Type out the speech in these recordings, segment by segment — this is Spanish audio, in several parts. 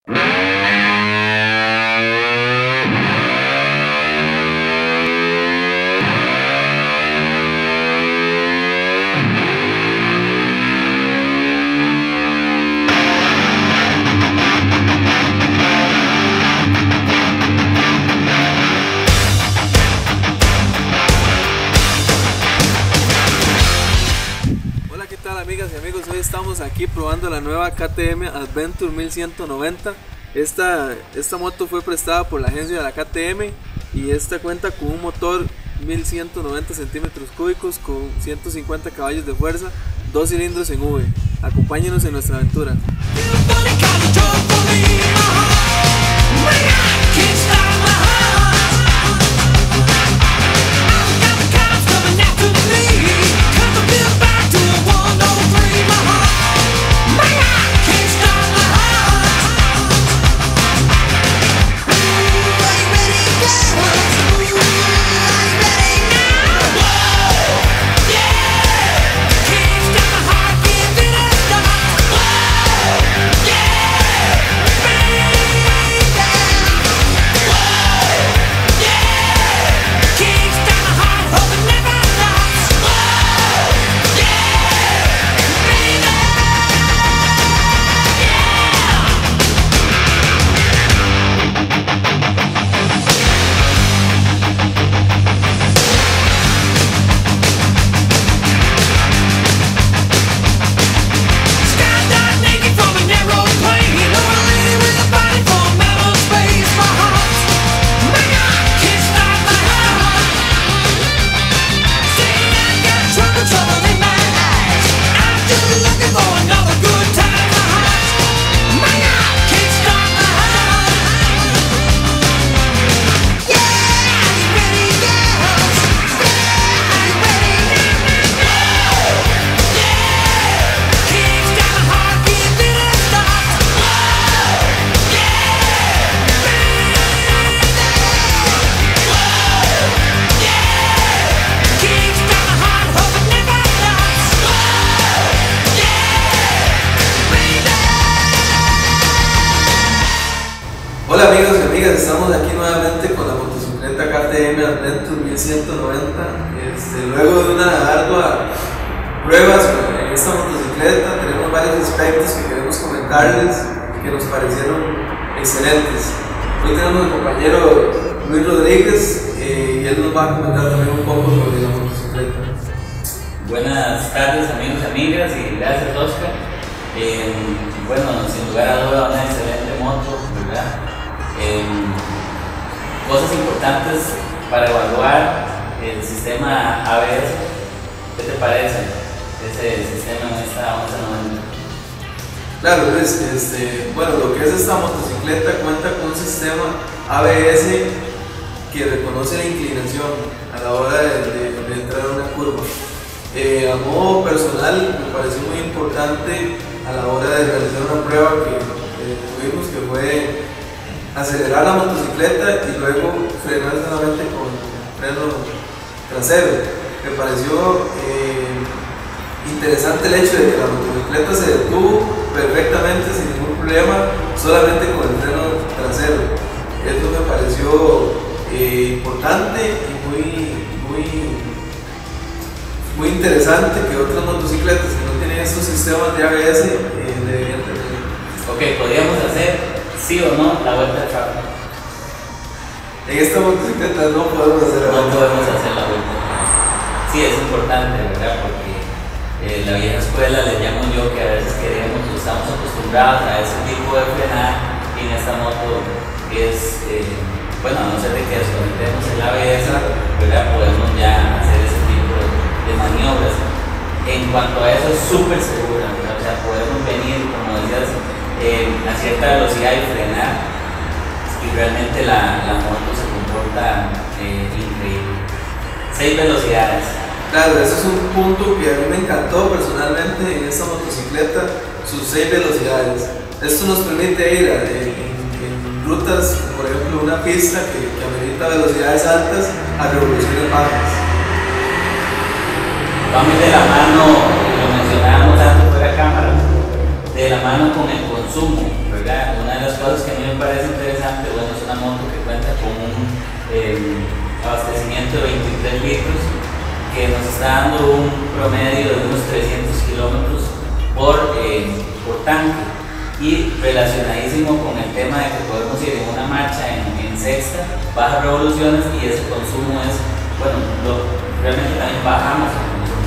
Hola, ¿qué tal amigas y amigos? Hoy estamos aquí probando la nueva KTM Adventure 1190. Esta moto fue prestada por la agencia de la KTM y esta cuenta con un motor 1190 centímetros cúbicos con 150 caballos de fuerza, 2 cilindros en V. Acompáñenos en nuestra aventura. Hola amigos y amigas, estamos aquí nuevamente con la motocicleta KTM Adventure 1190. Luego de una ardua prueba en esta motocicleta, tenemos varios aspectos que queremos comentarles que nos parecieron excelentes. Hoy tenemos al compañero Luis Rodríguez y él nos va a comentar también un poco sobre la motocicleta. Buenas tardes amigos y amigas y gracias Oscar. Bueno, sin lugar a duda una excelente moto, ¿verdad? Cosas importantes para evaluar el sistema ABS. ¿Qué te parece ese sistema en esta 1190? Claro, bueno, lo que es esta motocicleta cuenta con un sistema ABS que reconoce la inclinación a la hora de entrar a una curva. A modo personal me pareció muy importante a la hora de realizar una prueba que tuvimos, que fue acelerar la motocicleta y luego frenar solamente con freno trasero. Me pareció interesante el hecho de que la motocicleta se detuvo perfectamente sin ningún problema, solamente con el freno trasero. Esto me pareció importante y muy interesante, que otras motocicletas que no tienen estos sistemas de ABS deberían tener. Ok, podríamos hacer sí o no la vuelta de track. En esta motocicleta no podemos hacer la vuelta. No podemos hacer la vuelta. Sí, es importante, ¿verdad? Porque la vieja escuela, le llamo yo, que a veces estamos acostumbrados a ese tipo de frenar, y en esta moto es, bueno, a no ser de que desconectemos el ABS, ¿verdad? Podemos ya hacer ese tipo de maniobras. En cuanto a eso, es súper segura, ¿verdad? O sea, podemos venir, como decías, a cierta velocidad y frenar, y realmente la moto se comporta increíble. 6 velocidades. Claro, ese es un punto que a mí me encantó personalmente en esta motocicleta, sus 6 velocidades. Esto nos permite ir en rutas, por ejemplo, una pista que amerita velocidades altas a revoluciones bajas. Vamos de la mano, lo mencionábamos antes fuera de cámara, de la mano con el consumo, ¿verdad? Una de las cosas que a mí me parece interesante, bueno, es una moto que cuenta con un abastecimiento de 23 litros que nos está dando un promedio de unos 300 kilómetros por tanque, y relacionadísimo con el tema de que podemos ir en una marcha en sexta, bajas revoluciones, y ese consumo es, bueno, realmente también bajamos el consumo.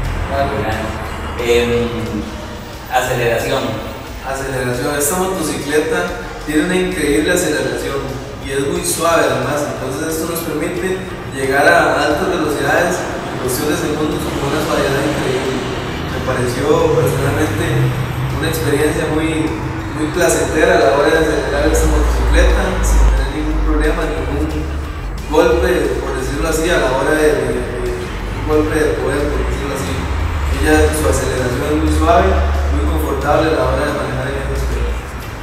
Aceleración. Esta motocicleta tiene una increíble aceleración y es muy suave además, entonces esto nos permite llegar a altas velocidades en cuestión de segundos con una suavidad increíble. Me pareció personalmente una experiencia muy placentera a la hora de acelerar esta motocicleta sin tener ningún problema, ningún golpe, por decirlo así, a la hora de un golpe de poder, por decirlo así. Su aceleración es muy suave, muy confortable a la hora de manejar en estos pedos.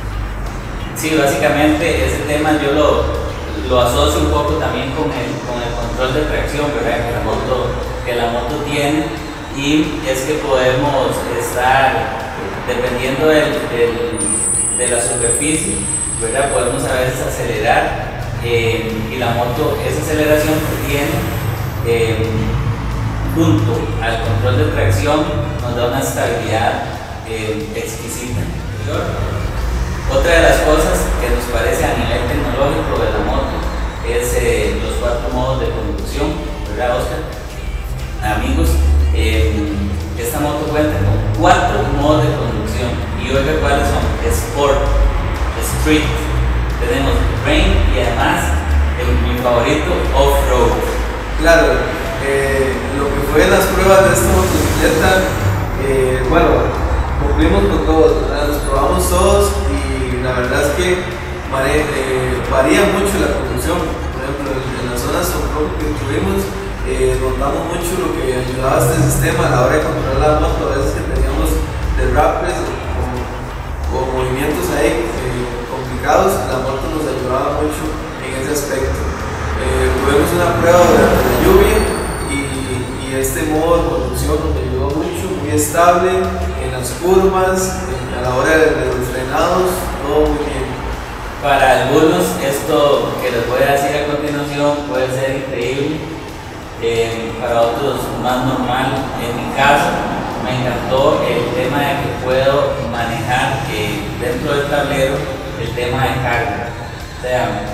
Sí, básicamente ese tema yo lo asocio un poco también con el control de tracción, ¿verdad? Que la moto tiene, y es que podemos estar, dependiendo de la superficie, ¿verdad? Podemos a veces acelerar, y la moto, esa aceleración que tiene, junto al control de tracción, nos da una estabilidad exquisita. Otra de las cosas que nos parece a nivel tecnológico de la moto es los 4 modos de conducción, ¿verdad, Oscar? Amigos, esta moto cuenta con 4 modos de conducción, y oiga cuáles son: Sport, Street, tenemos Rain, y además mi favorito, Off-Road. Claro, lo que fue las pruebas de esta motocicleta, bueno, cumplimos con todos, ¿verdad? Los probamos todos, y la verdad es que varía mucho la conducción. Por ejemplo, en las zonas que tuvimos, notamos mucho lo que ayudaba a este sistema a la hora de controlar la moto. A veces que teníamos derrapes o movimientos ahí complicados, la moto nos ayudaba mucho en ese aspecto. Tuvimos una prueba durante la lluvia, y este modo de conducción nos ayudó mucho, muy estable en las curvas, a la hora de los frenados, todo muy bien. Para algunos esto que les voy a decir a continuación puede ser increíble, para otros más normal. En mi caso me encantó el tema de que puedo manejar dentro del tablero el tema de carga. O sea,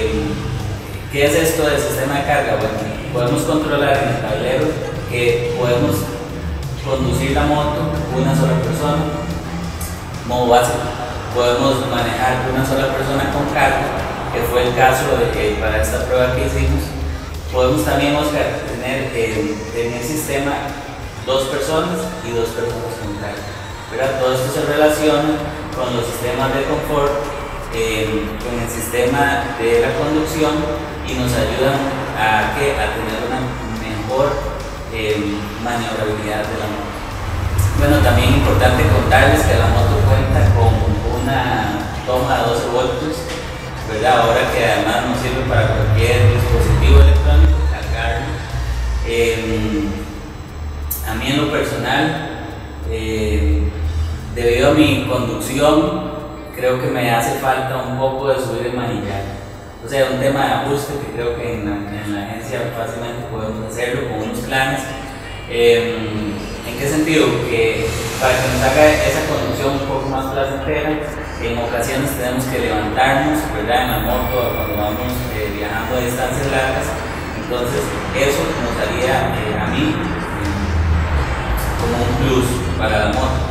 ¿qué es esto del sistema de carga? Bueno, podemos controlar en el tablero que podemos conducir la moto una sola persona, modo básico. Podemos manejar una sola persona con carga, que fue el caso para esta prueba que hicimos. Podemos también, Oscar, tener en el sistema 2 personas y 2 personas con carga, ¿verdad? Todo esto se relaciona con los sistemas de confort, con el sistema de la conducción, y nos ayudan a tener una mejor maniobrabilidad de la moto. Bueno, también importante contarles que la moto cuenta con una toma de 12 voltios, ¿verdad? Ahora que además nos sirve para cualquier dispositivo electrónico cargarlo. A mí en lo personal, debido a mi conducción, creo que me hace falta un poco de subir el manillar. O sea, un tema de ajuste que creo que en la agencia fácilmente podemos hacerlo con unos planes. ¿En qué sentido? Que para que nos haga esa conducción un poco más placentera, en ocasiones tenemos que levantarnos, ¿verdad?, en la moto cuando vamos viajando a distancias largas. Entonces eso nos daría a mí como un plus para la moto.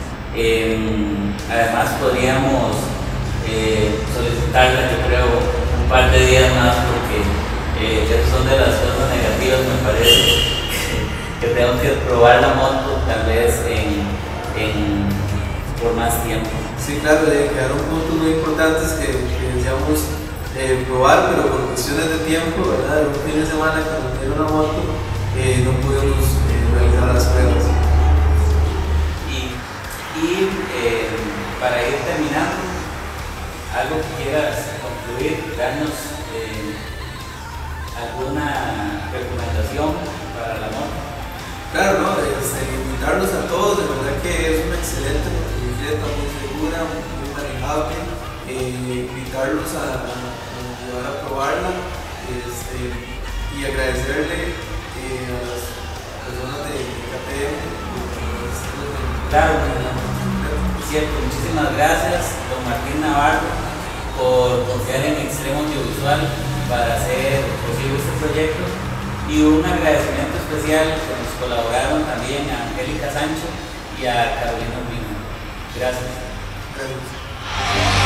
Además podríamos solicitarla, yo creo, un par de días más, porque esas son de las cosas negativas, me parece, que tengo que probar la moto tal vez por más tiempo. Sí, claro, quedaron puntos muy importantes que deseamos probar, pero por cuestiones de tiempo, ¿verdad? Un fin de semana cuando tenía una moto, no pudimos realizar las pruebas. Y para ir terminando, algo que quieras concluir, darnos alguna recomendación para la moto. Claro, ¿no? Invitarlos a todos, de verdad que es una excelente motocicleta, muy segura, muy manejable. manejable, invitarlos a llevar a probarla y agradecerle a las personas de KTM. Claro, cierto, muchísimas gracias, don Martín Navarro, por confiar en Extremo Audiovisual para hacer posible este proyecto, y un agradecimiento especial que nos colaboraron también a Angélica Sancho y a Carolina Urbina. Gracias. Gracias.